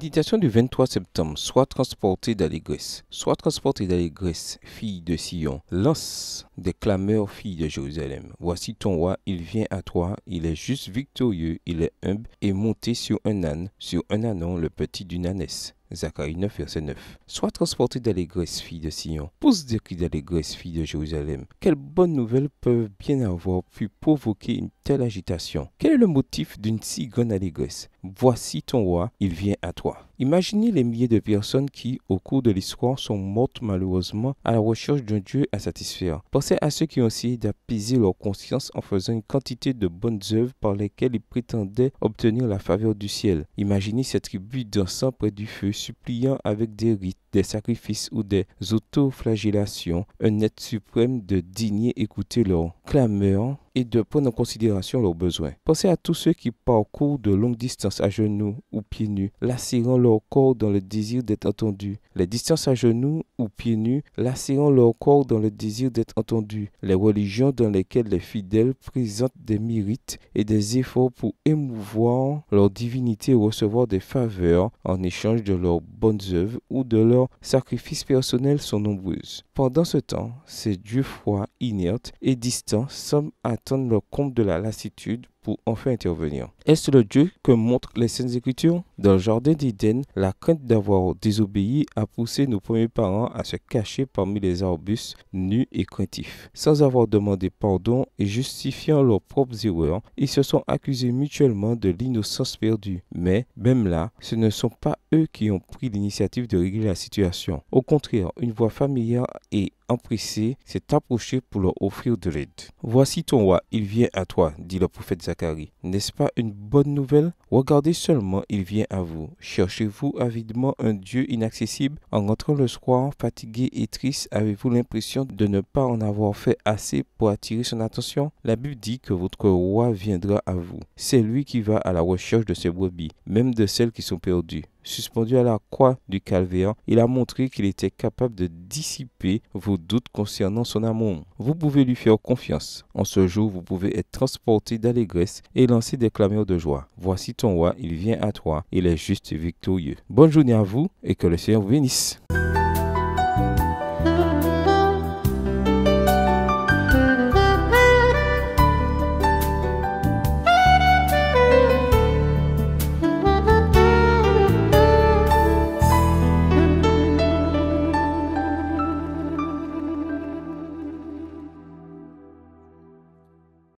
Méditation du 23 septembre. Sois transporté d'allégresse. Sois transporté d'allégresse, fille de Sion. Lance des clameurs, fille de Jérusalem. Voici ton roi, il vient à toi, il est juste victorieux, il est humble et monté sur un ânon, le petit d'une ânesse. Zacharie 9, verset 9. Sois transporté d'allégresse, fille de Sion. Pousse des cris d'allégresse, fille de Jérusalem. Quelles bonnes nouvelles peuvent bien avoir pu provoquer une telle agitation? Quel est le motif d'une si grande allégresse? Voici ton roi, il vient à toi. Imaginez les milliers de personnes qui, au cours de l'histoire, sont mortes malheureusement à la recherche d'un Dieu à satisfaire. Pensez à ceux qui ont essayé d'apaiser leur conscience en faisant une quantité de bonnes œuvres par lesquelles ils prétendaient obtenir la faveur du ciel. Imaginez ces tribus dansant près du feu, suppliant avec des rites, des sacrifices ou des autoflagellations, un être suprême de digner écouter leurs clameurs et de prendre en considération leurs besoins. Pensez à tous ceux qui parcourent de longues distances à genoux ou pieds nus, lacérant leur corps dans le désir d'être entendus. Les distances à genoux ou pieds nus, lacérant leur corps dans le désir d'être entendus. Les religions dans lesquelles les fidèles présentent des mérites et des efforts pour émouvoir leur divinité et recevoir des faveurs en échange de leurs bonnes œuvres ou de leurs sacrifices personnels sont nombreuses. Pendant ce temps, ces dieux froids, inertes et distants semblent attendre le comble de la lassitude pour enfin intervenir. Est-ce le Dieu que montrent les Saintes Écritures? Dans le jardin d'Éden, la crainte d'avoir désobéi a poussé nos premiers parents à se cacher parmi les arbustes nus et craintifs. Sans avoir demandé pardon et justifiant leurs propres erreurs, ils se sont accusés mutuellement de l'innocence perdue. Mais, même là, ce ne sont pas eux qui ont pris l'initiative de régler la situation. Au contraire, une voix familière et empressée s'est approchée pour leur offrir de l'aide. Voici ton roi, il vient à toi, dit le prophète Zacharie. N'est-ce pas une bonne nouvelle? Regardez seulement, il vient à vous. Cherchez-vous avidement un Dieu inaccessible? En rentrant le soir, fatigué et triste, avez-vous l'impression de ne pas en avoir fait assez pour attirer son attention? La Bible dit que votre roi viendra à vous. C'est lui qui va à la recherche de ses brebis, même de celles qui sont perdues. Suspendu à la croix du calvaire, il a montré qu'il était capable de dissiper vos doutes concernant son amour. Vous pouvez lui faire confiance. En ce jour, vous pouvez être transporté d'allégresse et lancer des clameurs de joie. Voici ton roi, il vient à toi, il est juste et victorieux. Bonne journée à vous et que le Seigneur vous bénisse.